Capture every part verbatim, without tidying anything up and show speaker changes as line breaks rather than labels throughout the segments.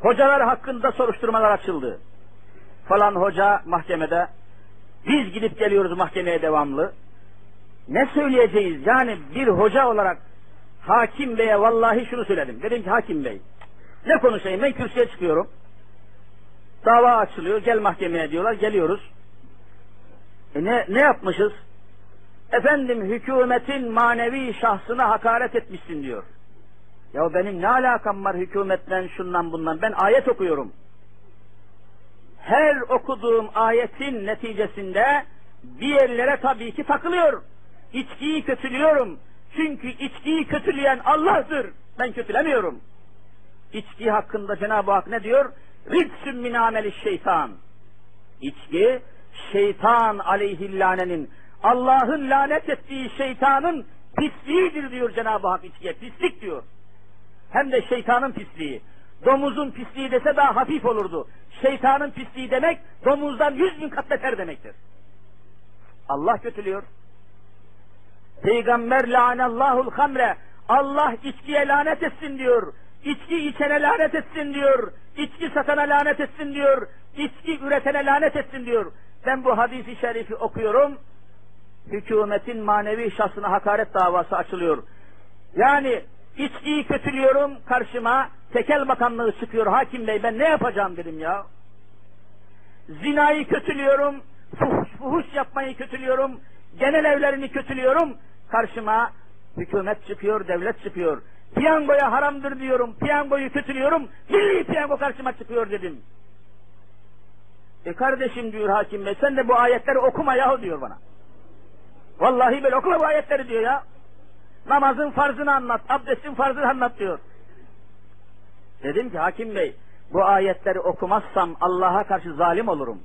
Hocalar hakkında soruşturmalar açıldı. Falan hoca mahkemede, biz gidip geliyoruz mahkemeye devamlı. Ne söyleyeceğiz? Yani bir hoca olarak hakim beye vallahi şunu söyledim. Dedim ki hakim bey, ne konuşayım, ben kürsüye çıkıyorum. Dava açılıyor, gel mahkemeye diyorlar, geliyoruz. E ne, ne yapmışız? Efendim hükümetin manevi şahsına hakaret etmişsin diyor. Ya benim ne alakam var hükümetten, şundan bundan, ben ayet okuyorum. Her okuduğum ayetin neticesinde bir yerlere tabii ki takılıyor. İçkiyi kötülüyorum. Çünkü içkiyi kötüleyen Allah'tır. Ben kötülemiyorum. İçki hakkında Cenab-ı Hak ne diyor? Ritsün min ameli şeytan. İçki, şeytan aleyhillanenin, Allah'ın lanet ettiği şeytanın pisliğidir diyor Cenab-ı Hak içkiye. Pislik diyor. Hem de şeytanın pisliği. Domuzun pisliği dese daha hafif olurdu. Şeytanın pisliği demek, domuzdan yüz bin kat beter demektir. Allah kötülüyor. Peygamber la'anallahul hamre, Allah içkiye lanet etsin diyor. İçki içene lanet etsin diyor. İçki satana lanet etsin diyor. İçki üretene lanet etsin diyor. Ben bu hadisi şerifi okuyorum. Hükümetin manevi şahsına hakaret davası açılıyor. Yani içkiyi kötülüyorum, karşıma tekel bakanlığı çıkıyor. Hakim bey ben ne yapacağım dedim ya. Zinayı kötülüyorum, fuhuş, fuhuş yapmayı kötülüyorum, genel evlerini kötülüyorum. Karşıma hükümet çıkıyor, devlet çıkıyor. Piyangoya haramdır diyorum, piyangoyu kötülüyorum, milli piyango karşıma çıkıyor dedim. E kardeşim diyor hakim bey, sen de bu ayetleri okuma yahu diyor bana. Vallahi böyle okuma bu ayetleri diyor ya. Namazın farzını anlat, abdestin farzını anlat diyor. Dedim ki hakim bey, bu ayetleri okumazsam Allah'a karşı zalim olurum.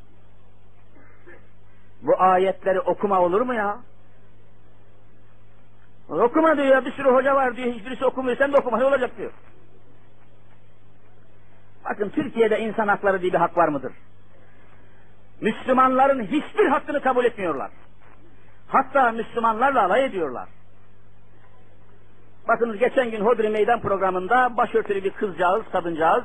Bu ayetleri okuma olur mu ya? Okuma diyor ya, bir sürü hoca var diyor, hiçbirisi okumuyor, sen de okuma, ne olacak diyor. Bakın Türkiye'de insan hakları diye bir hak var mıdır? Müslümanların hiçbir hakkını kabul etmiyorlar. Hatta Müslümanlarla alay ediyorlar. Bakınız geçen gün Hodri Meydan programında başörtülü bir kızcağız, kadıncağız,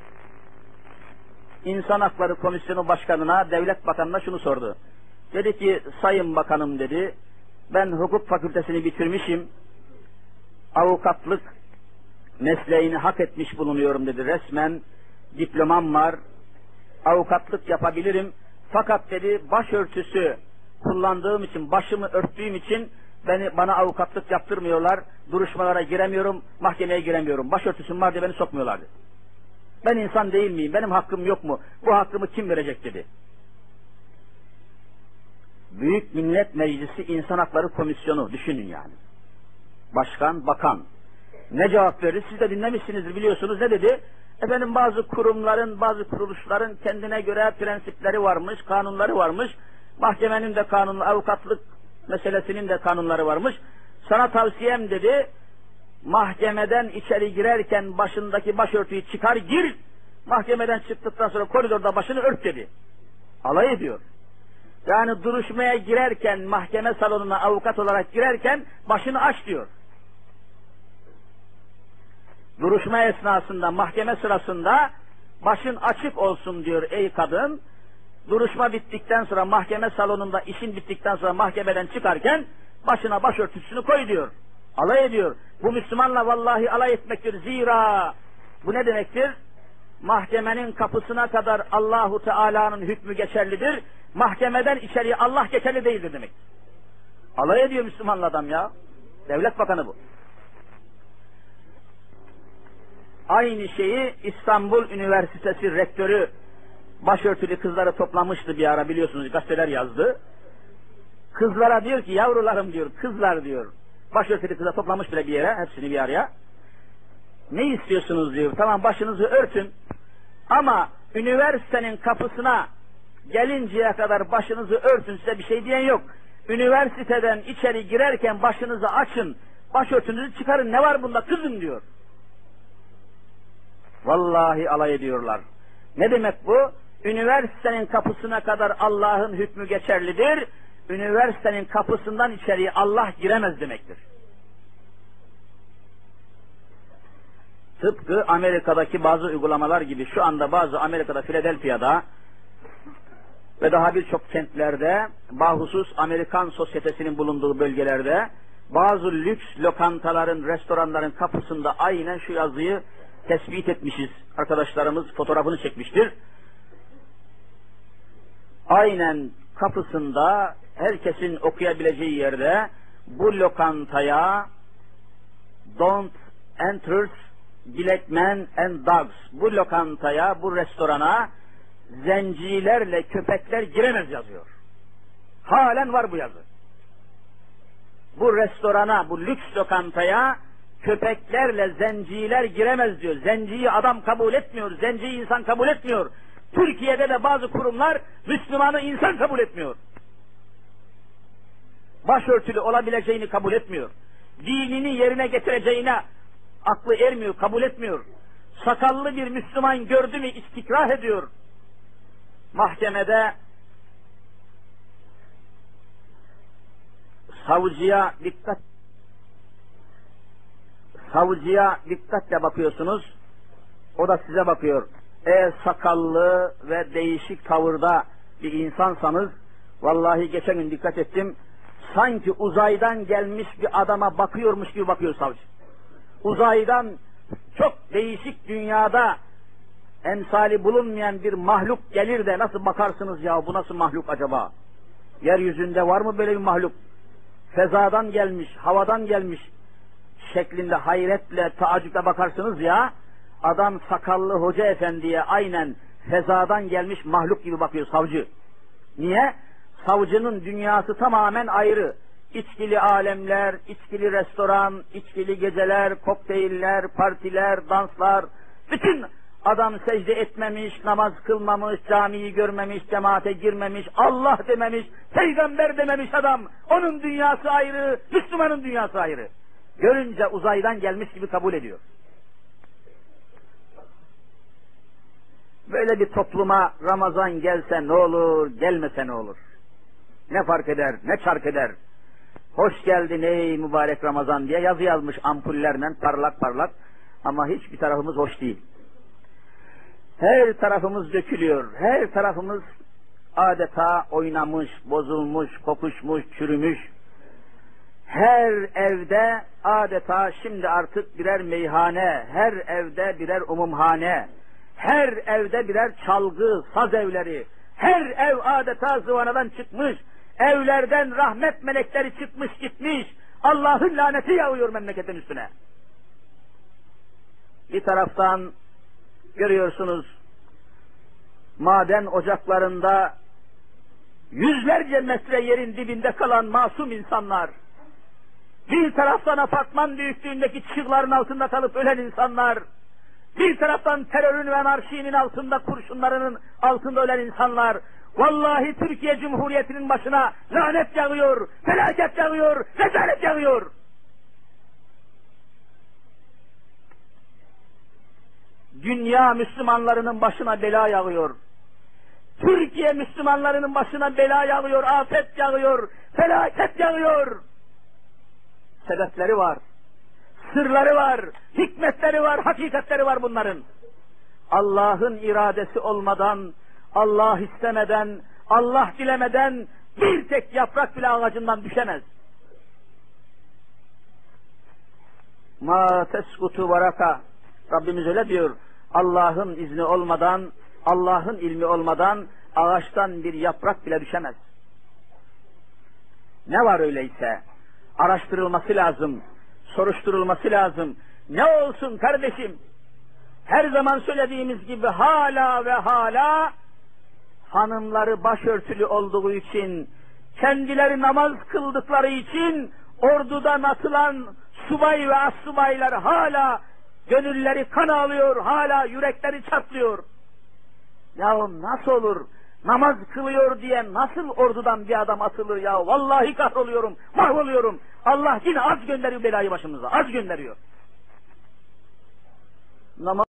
İnsan Hakları Komisyonu Başkanı'na, Devlet Bakanı'na şunu sordu. Dedi ki, Sayın Bakanım dedi, ben hukuk fakültesini bitirmişim, avukatlık mesleğini hak etmiş bulunuyorum dedi, resmen diplomam var, avukatlık yapabilirim, fakat dedi başörtüsü kullandığım için, başımı örttüğüm için beni, bana avukatlık yaptırmıyorlar, duruşmalara giremiyorum, mahkemeye giremiyorum, başörtüsüm var diye beni sokmuyorlar dedi. Ben insan değil miyim, benim hakkım yok mu, bu hakkımı kim verecek dedi. Büyük Millet Meclisi İnsan Hakları Komisyonu, düşünün yani. Başkan, bakan. Ne cevap verir? Siz de dinlemişsinizdir, biliyorsunuz. Ne dedi? Efendim bazı kurumların, bazı kuruluşların kendine göre prensipleri varmış, kanunları varmış. Mahkemenin de kanunu, avukatlık meselesinin de kanunları varmış. Sana tavsiyem dedi, mahkemeden içeri girerken başındaki başörtüyü çıkar gir, mahkemeden çıktıktan sonra koridorda başını ört dedi. Alay ediyor. Yani duruşmaya girerken, mahkeme salonuna avukat olarak girerken başını aç diyor. Duruşma esnasında, mahkeme sırasında başın açık olsun diyor ey kadın. Duruşma bittikten sonra, mahkeme salonunda işin bittikten sonra mahkemeden çıkarken başına başörtüsünü koy diyor. Alay ediyor. Bu Müslümanla vallahi alay etmektir. Zira bu ne demektir? Mahkemenin kapısına kadar Allahu Teala'nın hükmü geçerlidir. Mahkemeden içeriye Allah geçerli değildir demek. Alay ediyor Müslümanla adam ya. Devlet Bakanı bu. Aynı şeyi İstanbul Üniversitesi rektörü başörtülü kızları toplamıştı bir ara, biliyorsunuz, gazeteler yazdı. Kızlara diyor ki, yavrularım diyor, kızlar diyor, başörtülü kıza toplamış bile bir yere, hepsini bir araya. Ne istiyorsunuz diyor, tamam başınızı örtün ama üniversitenin kapısına gelinceye kadar başınızı örtün, size bir şey diyen yok. Üniversiteden içeri girerken başınızı açın, başörtünüzü çıkarın, ne var bunda kızım diyor. Vallahi alay ediyorlar. Ne demek bu? Üniversitenin kapısına kadar Allah'ın hükmü geçerlidir. Üniversitenin kapısından içeriye Allah giremez demektir. Tıpkı Amerika'daki bazı uygulamalar gibi şu anda bazı Amerika'da Philadelphia'da ve daha birçok kentlerde bahusus Amerikan sosyetesinin bulunduğu bölgelerde bazı lüks lokantaların, restoranların kapısında aynen şu yazıyı tespit etmişiz. Arkadaşlarımız fotoğrafını çekmiştir. Aynen kapısında herkesin okuyabileceği yerde bu lokantaya don't enter black men and dogs. Bu lokantaya, bu restorana zencilerle köpekler giremez yazıyor. Halen var bu yazı. Bu restorana, bu lüks lokantaya köpeklerle zenciler giremez diyor. Zenciyi adam kabul etmiyor, zenciyi insan kabul etmiyor. Türkiye'de de bazı kurumlar Müslümanı insan kabul etmiyor. Başörtülü olabileceğini kabul etmiyor. Dinini yerine getireceğine aklı ermiyor, kabul etmiyor. Sakallı bir Müslüman gördü mü istikrah ediyor. Mahkemede savcıya dikkat savcıya dikkatle bakıyorsunuz. O da size bakıyor. Eğer sakallı ve değişik tavırda bir insansanız, vallahi geçen gün dikkat ettim, sanki uzaydan gelmiş bir adama bakıyormuş gibi bakıyor savcı. Uzaydan çok değişik dünyada emsali bulunmayan bir mahluk gelir de nasıl bakarsınız ya, bu nasıl mahluk acaba? Yeryüzünde var mı böyle bir mahluk? Fezadan gelmiş, havadan gelmiş şeklinde hayretle, taaccüple bakarsınız ya, adam sakallı hoca efendiye aynen fezadan gelmiş mahluk gibi bakıyor savcı. Niye? Savcının dünyası tamamen ayrı. İçkili alemler, içkili restoran, içkili geceler, kokteyller, partiler, danslar, bütün adam secde etmemiş, namaz kılmamış, camiyi görmemiş, cemaate girmemiş, Allah dememiş, peygamber dememiş adam. Onun dünyası ayrı, Müslümanın dünyası ayrı. Görünce uzaydan gelmiş gibi kabul ediyor. Böyle bir topluma Ramazan gelse ne olur, gelmese ne olur? Ne fark eder, ne çark eder? Hoş geldin ey mübarek Ramazan diye yazı yazmış ampullerle parlak parlak, ama hiçbir tarafımız hoş değil. Her tarafımız dökülüyor, her tarafımız adeta oynamış, bozulmuş, kokuşmuş, çürümüş. Her evde adeta şimdi artık birer meyhane, her evde birer umumhane, her evde birer çalgı, saz evleri, her ev adeta zıvanadan çıkmış, evlerden rahmet melekleri çıkmış gitmiş, Allah'ın laneti yağıyor memleketin üstüne. Bir taraftan görüyorsunuz, maden ocaklarında yüzlerce metre yerin dibinde kalan masum insanlar, bir taraftan apartman büyüklüğündeki çığların altında kalıp ölen insanlar, bir taraftan terörün ve anarşinin altında, kurşunlarının altında ölen insanlar, vallahi Türkiye Cumhuriyeti'nin başına lanet yağıyor, felaket yağıyor, rezalet yağıyor. Dünya Müslümanlarının başına bela yağıyor. Türkiye Müslümanlarının başına bela yağıyor, afet yağıyor, felaket yağıyor. Sebepleri var, sırları var, hikmetleri var, hakikatleri var bunların. Allah'ın iradesi olmadan, Allah istemeden, Allah dilemeden bir tek yaprak bile ağacından düşemez. Ma teskutu varaka, Rabbimiz öyle diyor. Allah'ın izni olmadan, Allah'ın ilmi olmadan ağaçtan bir yaprak bile düşemez. Ne var öyleyse? Araştırılması lazım, soruşturulması lazım. Ne olsun kardeşim? Her zaman söylediğimiz gibi hala ve hala hanımları başörtülü olduğu için, kendileri namaz kıldıkları için ordudan atılan subay ve astsubaylar hala gönülleri kan ağlıyor, hala yürekleri çatlıyor. Yahu nasıl olur? Namaz kılıyor diye nasıl ordudan bir adam atılır ya? Vallahi kahroluyorum, mahvoluyorum. Allah yine az gönderiyor belayı başımıza, az gönderiyor. Namaz